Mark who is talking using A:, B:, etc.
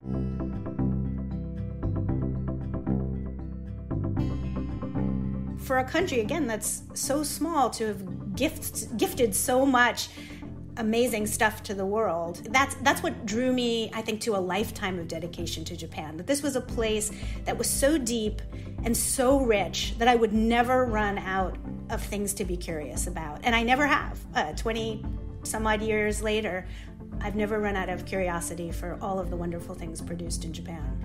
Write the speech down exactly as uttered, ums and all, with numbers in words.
A: For a country, again, that's so small to have gift, gifted so much amazing stuff to the world, that's that's what drew me, I think, to a lifetime of dedication to Japan. That this was a place that was so deep and so rich that I would never run out of things to be curious about. And I never have. Uh, twenty some odd years later, I've never run out of curiosity for all of the wonderful things produced in Japan.